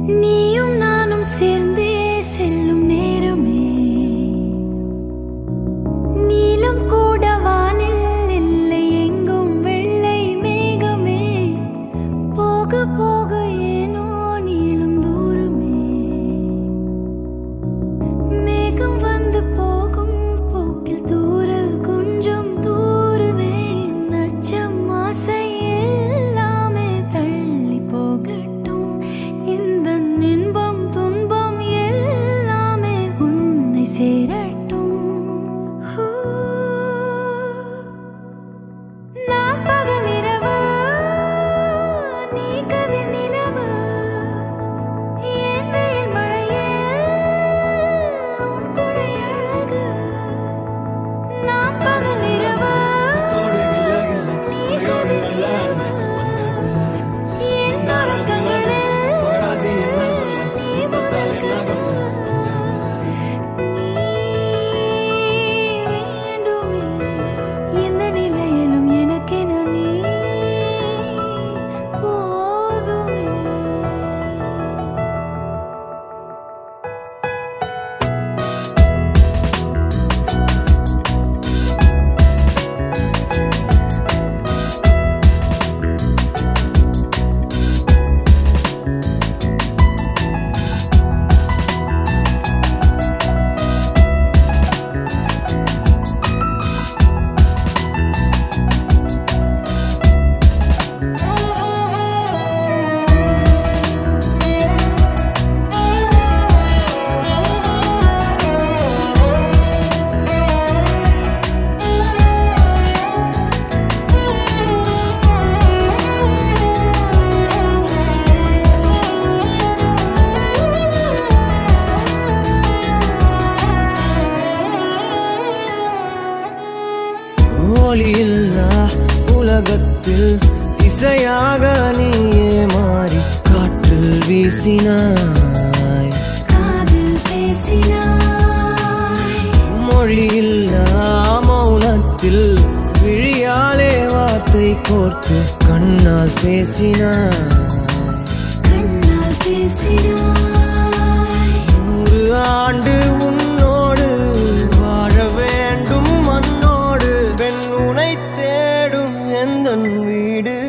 நீயும் நானும் சேர்ந்தே செல்லும் நேரமே நீலம் கூட வானில் இல்லை எங்கும் வெள்ளை மேகமே போக போக ஏனோ நீளும் தூரமே மேகம் வந்து போகும் போக்கில் தூரல் கொஞ்சம் தூரமே நச்சம் ஆசை எல்லாமே தள்ளி போகட்டும் இந்த இன்பம் துன்பம் எல்லாமே உன்னை சேரட்டும் நான் பகல் இரவு நீ கதிர் நிலவு என் வெயில் மழையே உன் கொடை அழகு நான் பகல் இரவு நீ கதிர் நிலவு என் உறக்கங்களில் நீ முதல் கனவு நீ வேண்டுமே எந்த நிலையிலும் எனக்கென நீ போதுமே ஒளியில்லா உலகத்தில் இசையாக நீயே மாறி காற்றில் வீசினாய் காதில் பேசினாய் மொழியில்லா மௌனத்தில் விழியாலே வார்த்தை கோர்த்து கண்ணால் பேசினாய் கண்ணால் பேசினாய் 100 ஆண்டு உன்னோடு வாழ வேண்டும் மண்ணோடு பெண் உனை தேடும் எந்தன் வீடு